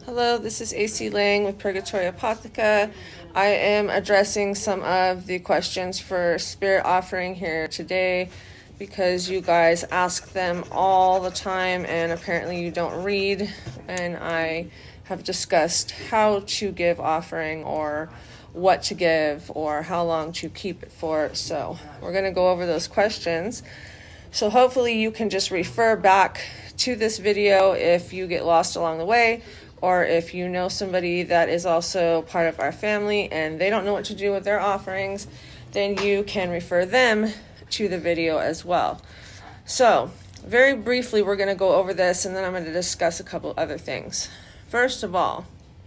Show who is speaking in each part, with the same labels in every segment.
Speaker 1: Hello, this is AC Lang with Purgatory Apotheca. I am addressing some of the questions for spirit offering here today because you guys ask them all the time and apparently you don't read. And I have discussed how to give offering or what to give or how long to keep it for. So we're going to go over those questions. So hopefully you can just refer back to this video if you get lost along the way, or if you know somebody that is also part of our family and they don't know what to do with their offerings, then you can refer them to the video as well. So very briefly, we're going to go over this and then I'm going to discuss a couple other things. First of all,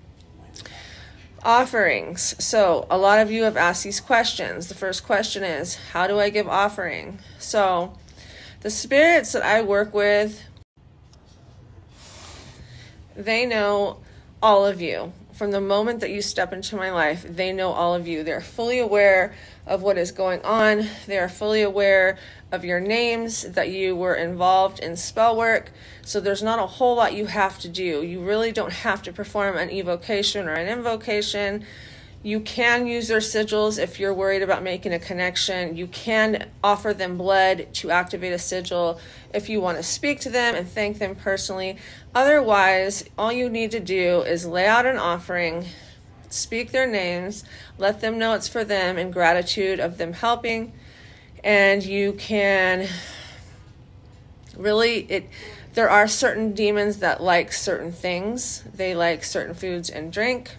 Speaker 1: offerings. So a lot of you have asked these questions. The first question is, how do I give offering? So the spirits that I work with, they know all of you. From the moment that you step into my life, they know all of you. They're fully aware of what is going on. They are fully aware of your names, that you were involved in spell work. So there's not a whole lot you have to do. You really don't have to perform an evocation or an invocation. You can use their sigils if you're worried about making a connection. You can offer them blood to activate a sigil if you want to speak to them and thank them personally. Otherwise, all you need to do is lay out an offering, speak their names, let them know it's for them in gratitude of them helping, and you can really, there are certain demons that like certain things. They like certain foods and drink.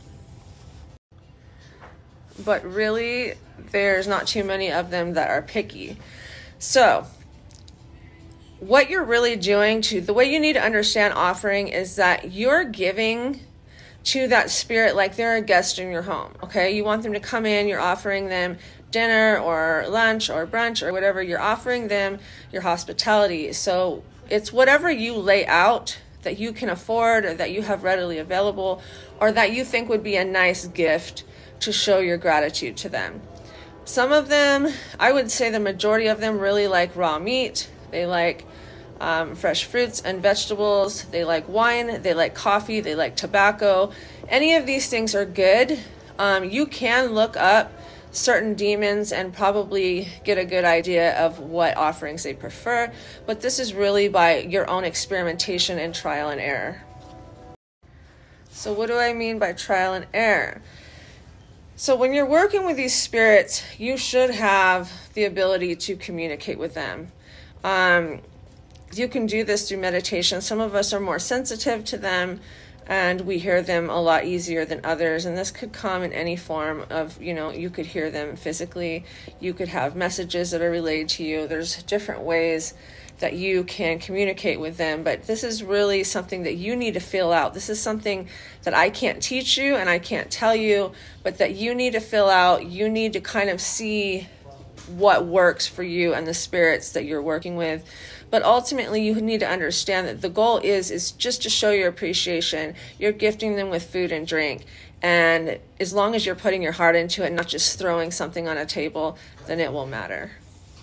Speaker 1: But really, there's not too many of them that are picky. So what you're really doing the way you need to understand offering is that you're giving to that spirit like they're a guest in your home, okay? You want them to come in, you're offering them dinner or lunch or brunch or whatever. You're offering them your hospitality. So it's whatever you lay out that you can afford or that you have readily available or that you think would be a nice gift to show your gratitude to them. Some of them, I would say the majority of them really like raw meat. They like fresh fruits and vegetables. They like wine. They like coffee. They like tobacco. Any of these things are good. You can look up certain demons and probably get a good idea of what offerings they prefer. But this is really by your own experimentation and trial and error. So what do I mean by trial and error? So when you're working with these spirits, you should have the ability to communicate with them. You can do this through meditation. Some of us are more sensitive to them and we hear them a lot easier than others. And this could come in any form of, you could hear them physically. You could have messages that are relayed to you. There's different ways that you can communicate with them, but this is really something that you need to feel out. This is something that I can't teach you and I can't tell you, but that you need to fill out. You need to kind of see what works for you and the spirits that you're working with. But ultimately, you need to understand that the goal is just to show your appreciation. You're gifting them with food and drink. And as long as you're putting your heart into it, not just throwing something on a table, then it will matter.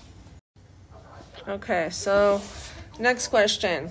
Speaker 1: Okay, so next question.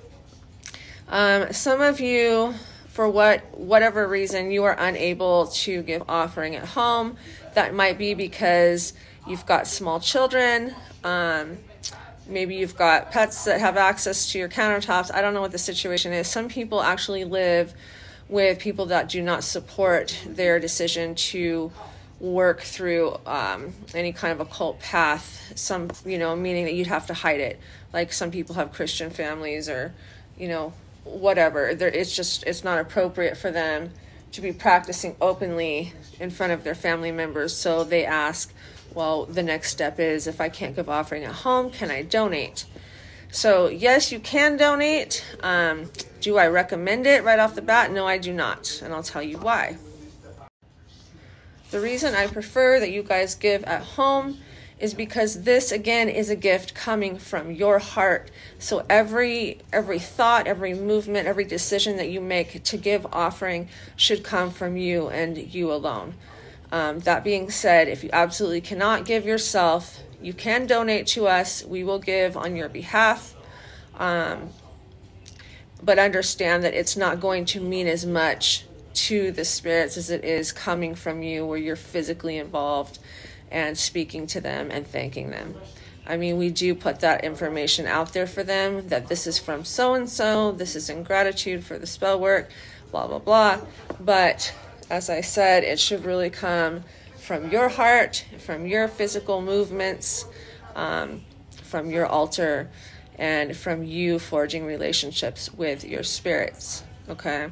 Speaker 1: Some of you, for whatever reason, you are unable to give offering at home. That might be because you've got small children. Maybe you've got pets that have access to your countertops. I don't know what the situation is. Some people actually live with people that do not support their decision to work through any kind of occult path, meaning that you'd have to hide it. Like some people have Christian families or, whatever. It's not appropriate for them to be practicing openly in front of their family members. So they ask, well, the next step is, if I can't give offering at home, can I donate? So yes, you can donate. Do I recommend it right off the bat? No, I do not. And I'll tell you why. The reason I prefer that you guys give at home is because this, again, is a gift coming from your heart. So every thought, every movement, every decision that you make to give offering should come from you and you alone. That being said, if you absolutely cannot give yourself, you can donate to us. We will give on your behalf. but understand that it's not going to mean as much to the spirits as it is coming from you, where you're physically involved and speaking to them and thanking them. I mean, we do put that information out there for them, that this is from so-and-so, this is in gratitude for the spell work, blah, blah, blah. But as I said, it should really come from your heart, from your physical movements, from your altar, and from you forging relationships with your spirits, okay?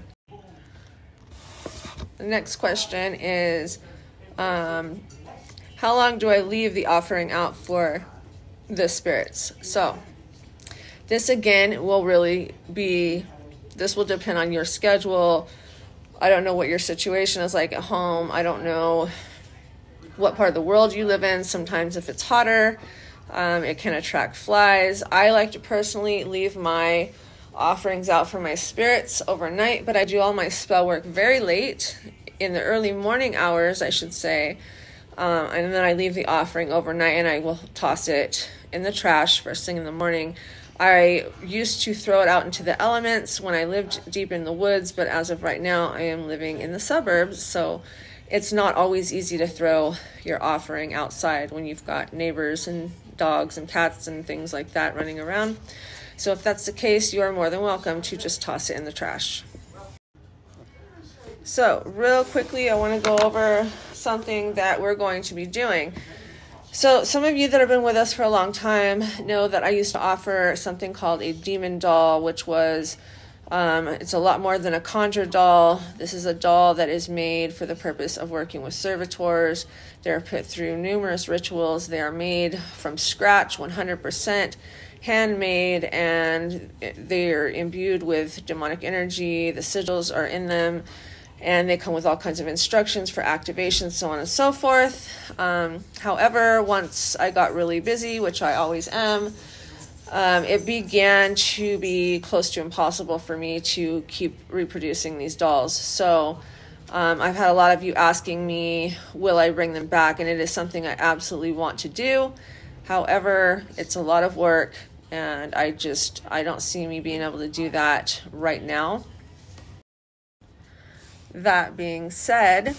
Speaker 1: The next question is, how long do I leave the offering out for the spirits? So this again will really be, this will depend on your schedule. I don't know what your situation is like at home. I don't know what part of the world you live in. Sometimes if it's hotter, it can attract flies. I like to personally leave my offerings out for my spirits overnight, but I do all my spell work very late, in the early morning hours, I should say. And then I leave the offering overnight, and I will toss it in the trash first thing in the morning. I used to throw it out into the elements when I lived deep in the woods, but as of right now, I am living in the suburbs, so it's not always easy to throw your offering outside when you've got neighbors and dogs and cats and things like that running around. So if that's the case, you are more than welcome to just toss it in the trash. So real quickly, I want to go over something that we're going to be doing. So some of you that have been with us for a long time know that I used to offer something called a demon doll, which was, it's a lot more than a conjure doll. This is a doll that is made for the purpose of working with servitors. They're put through numerous rituals. They are made from scratch, 100% handmade, and they're imbued with demonic energy. The sigils are in them, and they come with all kinds of instructions for activation, so on and so forth. However, once I got really busy, which I always am, it began to be close to impossible for me to keep reproducing these dolls. So I've had a lot of you asking me, will I bring them back? And it is something I absolutely want to do. However, it's a lot of work, and I don't see me being able to do that right now. That being said,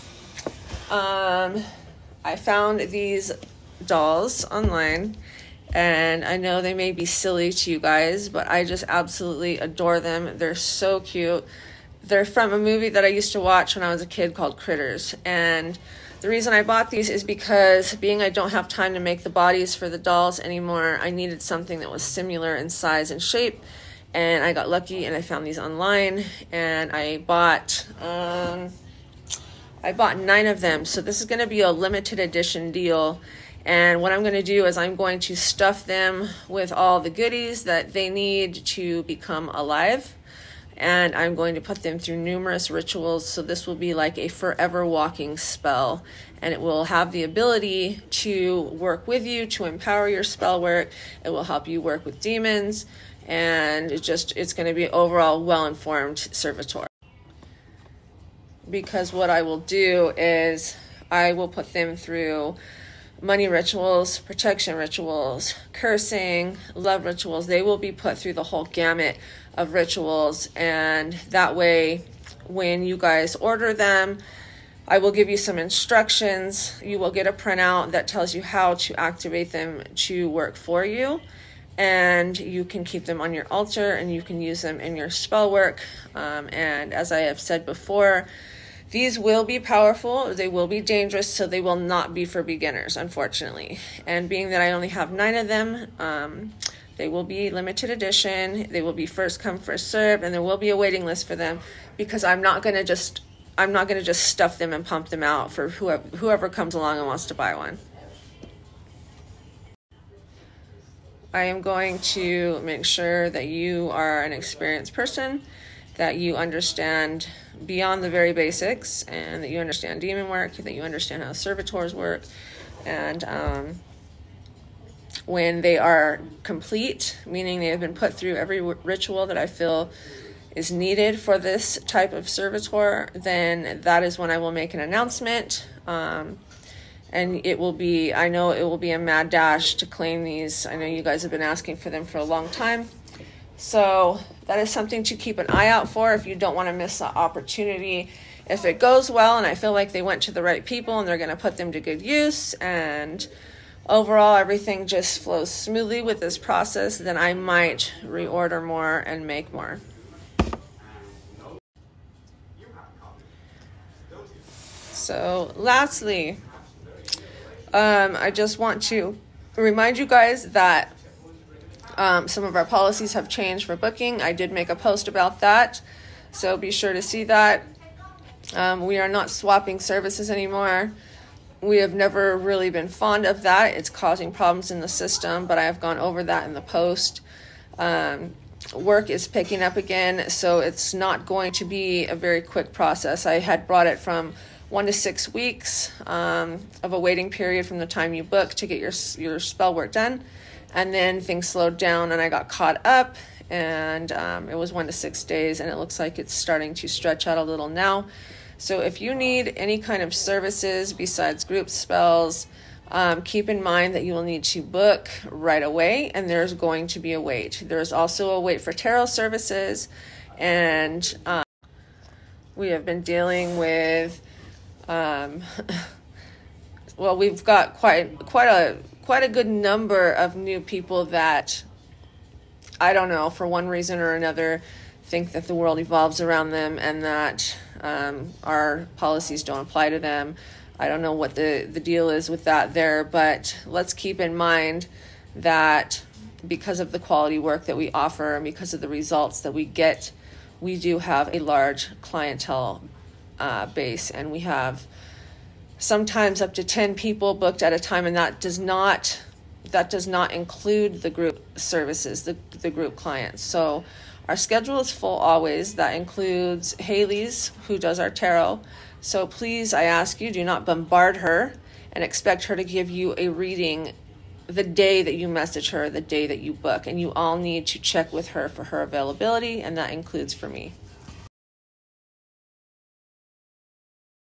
Speaker 1: I found these dolls online, and I know they may be silly to you guys, but I just absolutely adore them. They're so cute. They're from a movie that I used to watch when I was a kid called Critters, and the reason I bought these is because, being I don't have time to make the bodies for the dolls anymore, I needed something that was similar in size and shape. And I got lucky and I found these online, and I bought 9 of them. So this is going to be a limited edition deal. And what I'm going to do is I'm going to stuff them with all the goodies that they need to become alive. And I'm going to put them through numerous rituals. So this will be like a forever walking spell. And it will have the ability to work with you, to empower your spell work. It will help you work with demons. And it's going to be overall well-informed servitor. Because what I will do is I will put them through money rituals, protection rituals, cursing, love rituals. They will be put through the whole gamut of rituals, and that way when you guys order them, I will give you some instructions. You will get a printout that tells you how to activate them to work for you, and you can keep them on your altar and you can use them in your spell work. And as I have said before, these will be powerful, they will be dangerous, so they will not be for beginners, unfortunately. And being that I only have 9 of them, they will be limited edition, they will be first come, first serve, and there will be a waiting list for them, because I'm not going to just stuff them and pump them out for whoever comes along and wants to buy one. I am going to make sure that you are an experienced person, that you understand beyond the very basics, and that you understand demon work, that you understand how servitors work, and when they are complete, meaning they have been put through every ritual that I feel is needed for this type of servitor, then that is when I will make an announcement. And it will be, I know it will be a mad dash to claim these. I know you guys have been asking for them for a long time. So that is something to keep an eye out for if you don't want to miss the opportunity. If it goes well and I feel like they went to the right people and they're going to put them to good use, and overall everything just flows smoothly with this process, then I might reorder more and make more. So lastly, I just want to remind you guys that some of our policies have changed for booking. I did make a post about that, so be sure to see that. We are not swapping services anymore. We have never really been fond of that. It's causing problems in the system, but I have gone over that in the post. Work is picking up again, so it's not going to be a very quick process. I had brought it from 1 to 6 weeks of a waiting period from the time you book to get your spell work done. And then things slowed down and I got caught up, and it was 1 to 6 days, and it looks like it's starting to stretch out a little now. So if you need any kind of services besides group spells, keep in mind that you will need to book right away, and there's going to be a wait. There's also a wait for tarot services, and we have been dealing with well, we've got quite a good number of new people that, I don't know, for one reason or another, think that the world evolves around them and that our policies don't apply to them. I don't know what the deal is with that there, but let's keep in mind that because of the quality work that we offer and because of the results that we get, we do have a large clientele base, and we have sometimes up to 10 people booked at a time, and that does not include the group services, the group clients. So our schedule is full always. That includes Haley's, who does our tarot. So please, I ask you, do not bombard her and expect her to give you a reading the day that you message her, the day that you book. And you all need to check with her for her availability, and that includes for me.